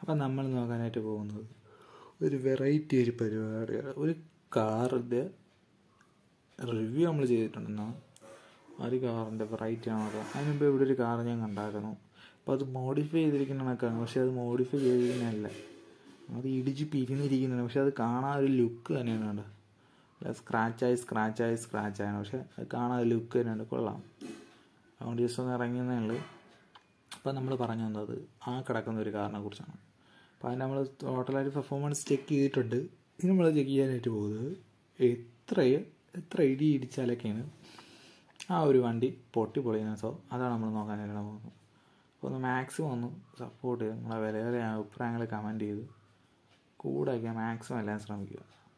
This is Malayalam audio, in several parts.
അപ്പം നമ്മൾ നോക്കാനായിട്ട് പോകുന്നത് ഒരു വെറൈറ്റി ഒരു പരിപാടിയാണ്. ഒരു കാറിൻ്റെ റിവ്യൂ നമ്മൾ ചെയ്തിട്ടുണ്ടെന്നാണ്. ആ ഒരു കാറിൻ്റെ വെറൈറ്റി ആണത്. അതിന് മുമ്പ് ഇവിടെ ഒരു കാർ ഞാൻ കണ്ടായിരുന്നു. അപ്പോൾ അത് മോഡിഫൈ ചെയ്തിരിക്കുന്ന കണക്കാണ്, പക്ഷെ അത് മോഡിഫൈ ചെയ്തിരിക്കുന്നതല്ല, അത് ഇടിച്ച് പിരിഞ്ഞിരിക്കുന്നതാണ്. പക്ഷെ അത് കാണാൻ ഒരു ലുക്ക് തന്നെയാണ് കണ്ടത്. സ്ക്രാച്ചായാണ്, പക്ഷെ അത് കാണാൻ ഒരു ലുക്ക് തന്നെയുണ്ട്, കൊള്ളാം. അതുകൊണ്ട് ജസ്റ്റ് ഒന്ന് ഇറങ്ങിയെന്നേ ഉള്ളൂ. അപ്പോൾ നമ്മൾ പറഞ്ഞു തന്നത് ആ കിടക്കുന്ന ഒരു കാറിനെ കുറിച്ചാണ്. അപ്പോൾ അതിന് നമ്മൾ ടോട്ടലായിട്ട് പെർഫോമൻസ് ചെക്ക് ചെയ്തിട്ടുണ്ട്. ഇനി നമ്മൾ ചെക്ക് ചെയ്യാനായിട്ട് പോകുന്നത് എത്ര ഇടി ഇടിച്ചാലൊക്കെയാണ് ആ ഒരു വണ്ടി പൊളിയുന്നത്. സോ അതാണ് നമ്മൾ നോക്കാനായിട്ട് പോകുന്നത്. അപ്പോൾ ഒന്ന് മാക്സിമം ഒന്ന് സപ്പോർട്ട് ചെയ്ത് നിങ്ങളെ വിലയേറെ അഭിപ്രായങ്ങൾ കമൻറ്റ് ചെയ്ത് കൂടാക്കിയാൽ മാക്സിമം എല്ലാം ശ്രമിക്കുക.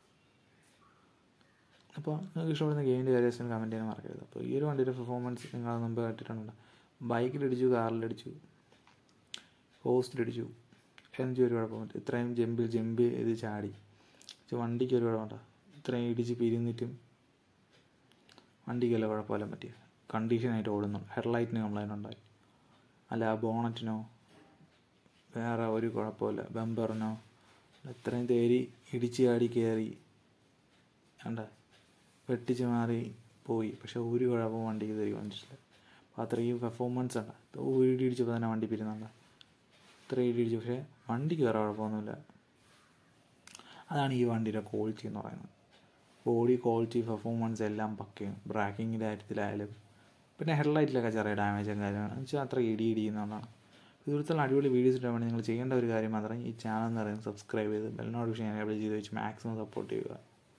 അപ്പോൾ നിങ്ങൾക്ക് ഇഷ്ടപ്പെടുന്ന ഗെയിമിൻ്റെ കാര്യത്തിന് കമൻറ്റ് ചെയ്യാൻ മറക്കരുത്. അപ്പോൾ ഈ ഒരു വണ്ടിയുടെ പെർഫോമൻസ് നിങ്ങൾ മുമ്പ് കേട്ടിട്ടുണ്ട്. ബൈക്കിലിടിച്ചു, കാറിലടിച്ചു, പോസ്റ്റിലിടിച്ചു, എനിക്ക് ഒരു കുഴപ്പമില്ല. ഇത്രയും ജമ്പ് ചെയ്ത് ചാടി, വണ്ടിക്ക് ഒരു കുഴപ്പമുണ്ടോ? ഇത്രയും ഇടിച്ച് പിരിഞ്ഞിട്ടും വണ്ടിക്കല്ല കുഴപ്പമില്ല, പറ്റിയ കണ്ടീഷനായിട്ട് ഓടുന്നുണ്ട്. ഹെഡ്ലൈറ്റിന് കംപ്ലൈൻ്റ് ഉണ്ടായി, അല്ല ബോണറ്റിനോ വേറെ ഒരു കുഴപ്പമില്ല, ബമ്പറിനോ. ഇത്രയും തേരി ഇടിച്ച് ചാടി കയറി കണ്ട വെട്ടിച്ച് മാറി പോയി, പക്ഷെ ഒരു കുഴപ്പം വണ്ടിക്ക് വന്നിട്ടില്ല. അപ്പോൾ അത്രയും പെർഫോമൻസ് ഉണ്ട്. ഒരു ഇടിച്ചപ്പോൾ തന്നെ വണ്ടി പിരിയുന്നുണ്ട്. ഇത്രയും ഇടിച്ചു, പക്ഷേ വണ്ടിക്ക് വേറെ കുഴപ്പമൊന്നുമില്ല. അതാണ് ഈ വണ്ടിയുടെ ക്വാളിറ്റി എന്ന് പറയുന്നത്. ബോഡി ക്വാളിറ്റി, പെർഫോമൻസ് എല്ലാം പക്കയാണ്. ബ്രേക്കിങ്ങിൻ്റെ കാര്യത്തിലായാലും പിന്നെ ഹെഡ്ലൈറ്റിലൊക്കെ ചെറിയ ഡാമേജും കാര്യമാണ്. എന്ന് വെച്ചാൽ അത്ര ഇടിയുന്നതാണ്. ഇതുപോലത്തെ അടിപൊളി വീഡിയോസ് ഇട്ടാൽ വേണ്ടി നിങ്ങൾ ചെയ്യേണ്ട ഒരു കാര്യം മാത്രം ഈ ചാനൽ എന്ന് പറയുന്നത് സബ്സ്ക്രൈബ് ചെയ്ത് ബെൽ നോട്ടിഫിക്കേഷൻ എനേബിൾ ചെയ്ത് വെച്ച് മാക്സിമം സപ്പോർട്ട് ചെയ്യുക.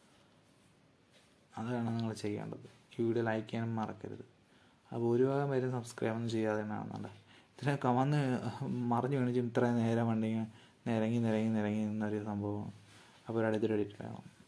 അതാണ് നിങ്ങൾ ചെയ്യേണ്ടത്. ഈ വീഡിയോ ലൈക്ക് ചെയ്യാനും മറക്കരുത്. അപ്പോൾ ഒരു ഭാഗം വരെ സബ്സ്ക്രൈബ് ഒന്നും ചെയ്യാതെ തന്നെയാണെന്നുണ്ട്. ഇത്രയും കമന്ന് മറിഞ്ഞു കാണിച്ചും ഇത്രയും നേരം വണ്ടി നിരങ്ങി നിന്നൊരു സംഭവമാണ്. അപ്പോൾ ഒരു അടുത്തൊരു എഡിറ്റ് വേണം.